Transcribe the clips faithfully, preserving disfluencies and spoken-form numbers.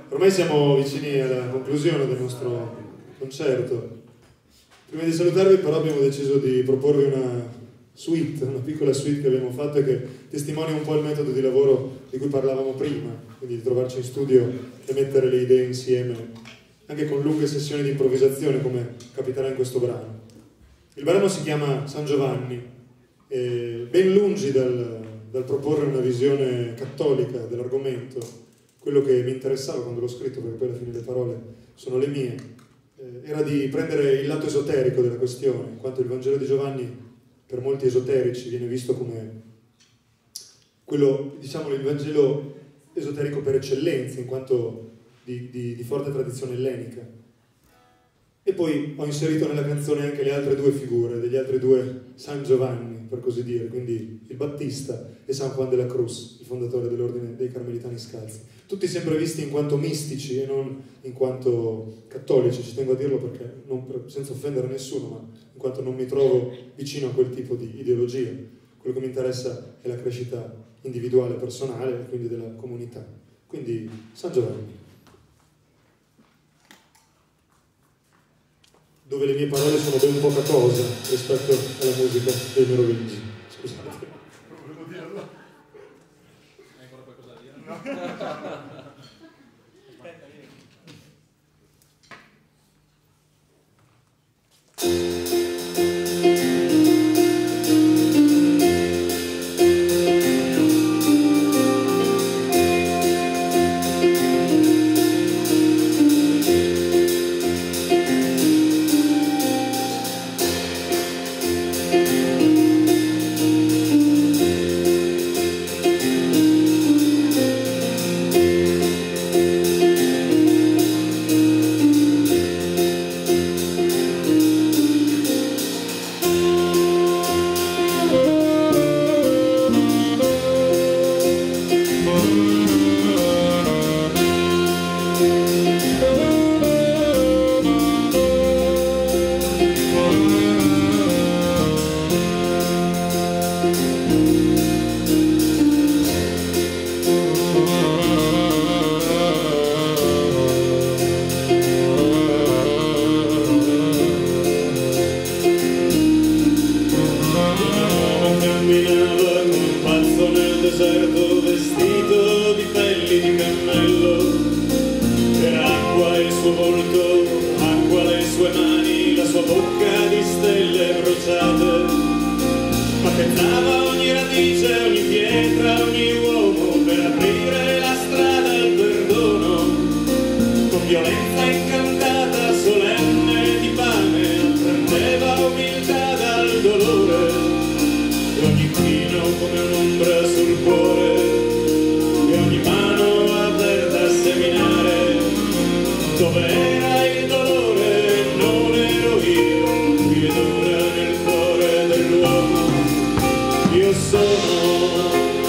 ormai siamo vicini alla conclusione del nostro concerto. Prima di salutarvi però abbiamo deciso di proporvi una suite, una piccola suite che abbiamo fatto e che testimonia un po' il metodo di lavoro di cui parlavamo prima, quindi di trovarci in studio e mettere le idee insieme, anche con lunghe sessioni di improvvisazione come capiterà in questo brano. Il brano si chiama San Giovanni e ben lungi dal, dal proporre una visione cattolica dell'argomento, quello che mi interessava quando l'ho scritto, perché poi alla fine le parole sono le mie, eh, era di prendere il lato esoterico della questione, in quanto il Vangelo di Giovanni per molti esoterici viene visto come quello, diciamo, il Vangelo esoterico per eccellenza, in quanto di, di, di forte tradizione ellenica. E poi ho inserito nella canzone anche le altre due figure, degli altri due San Giovanni, per così dire, quindi il Battista e San Juan de la Cruz, il fondatore dell'ordine dei Carmelitani Scalzi. Tutti sempre visti in quanto mistici e non in quanto cattolici, ci tengo a dirlo perché non per, senza offendere nessuno, ma in quanto non mi trovo vicino a quel tipo di ideologia. Quello che mi interessa è la crescita individuale, personale e quindi della comunità. Quindi San Giovanni, dove le mie parole sono ben poca cosa rispetto alla musica dei Merovingi. Scusate. Volevo dirlo. Hai ancora qualcosa da dire? No. Aspetta, vieni.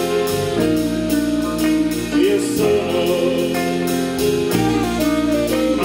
Io sono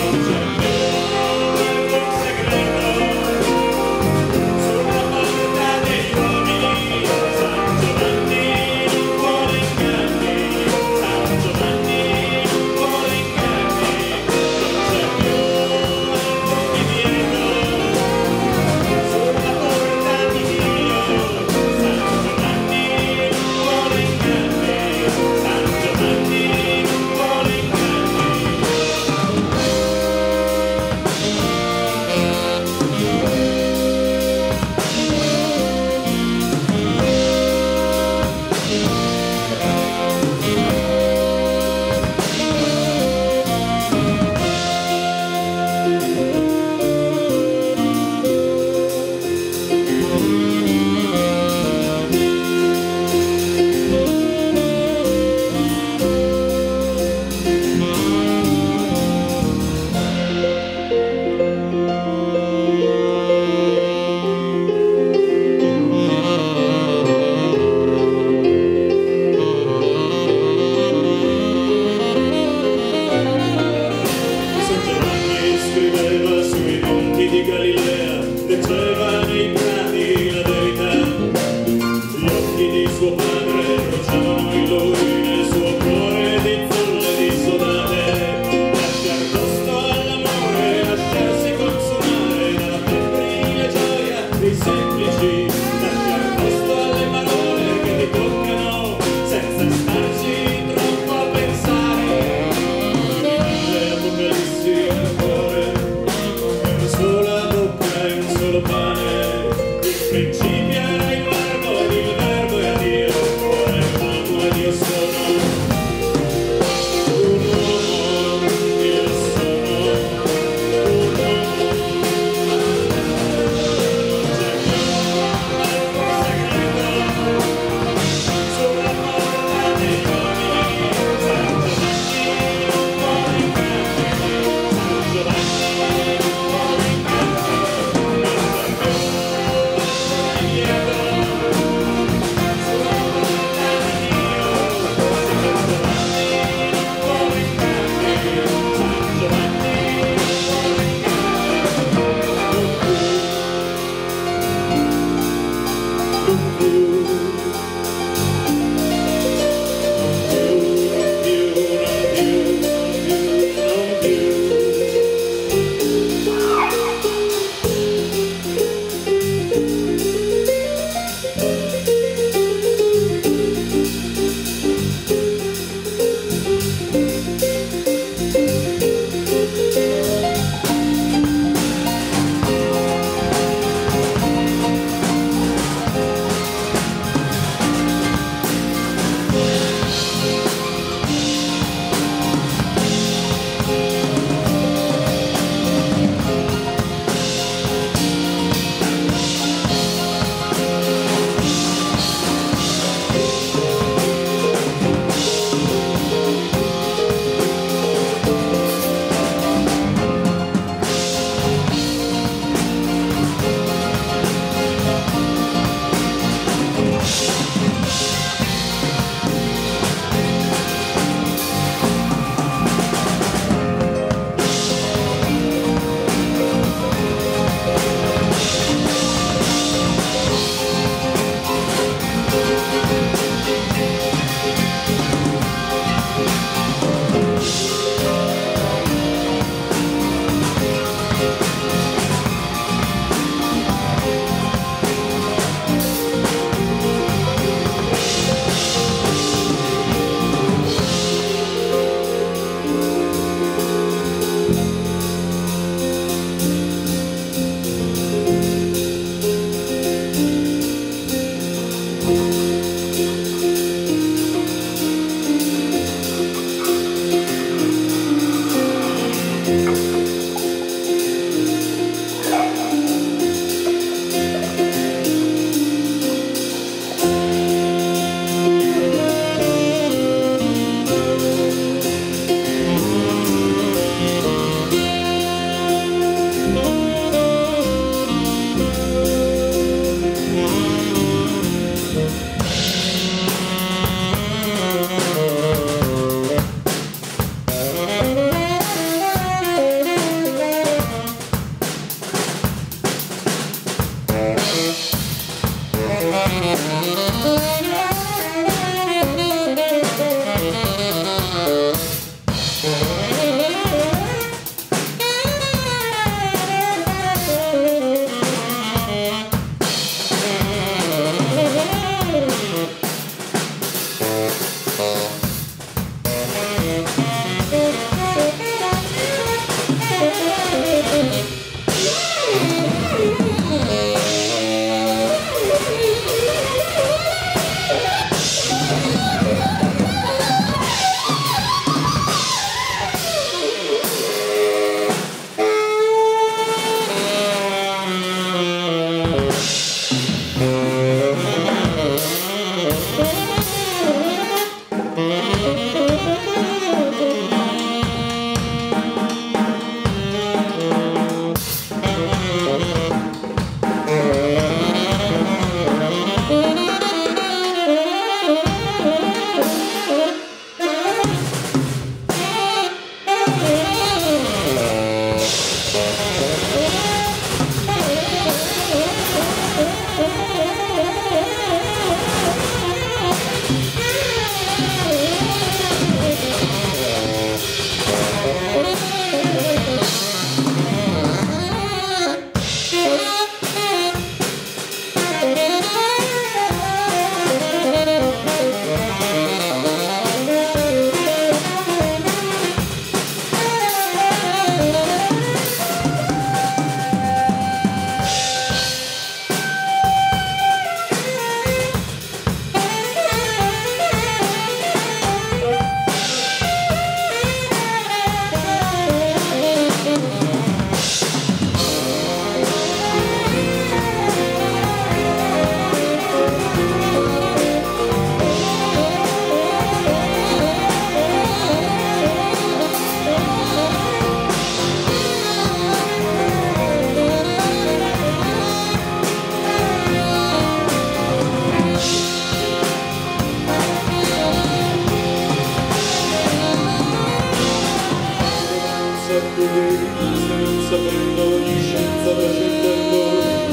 sapendo di scienza trascendendo,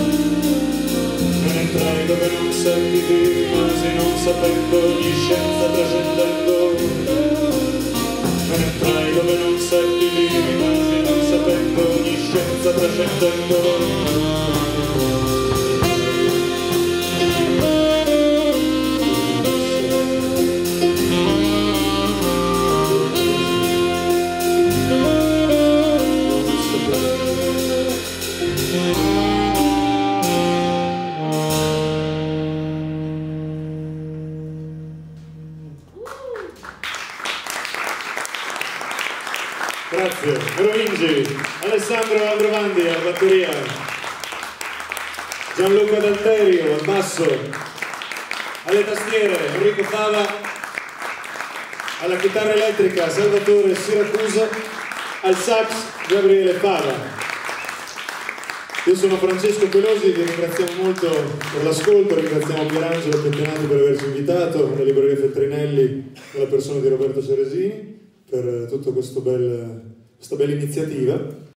me ne entrai dove non senti di rimasi non sapendo di scienza trascendendo, me ne entrai dove non senti di rimasi non sapendo di scienza trascendendo. Grazie, Merovingi, Alessandro Aldrovandi alla batteria, Gianluca D'Alterio al basso, alle tastiere Enrico Fava, alla chitarra elettrica Salvatore Siracusa, al sax Gabriele Fava. Io sono Francesco Pelosi, vi ringraziamo molto per l'ascolto, ringraziamo Pierangelo Pettinati per averci invitato, la libreria Feltrinelli e la persona di Roberto Ceresini per tutto questo bel, questa bella iniziativa.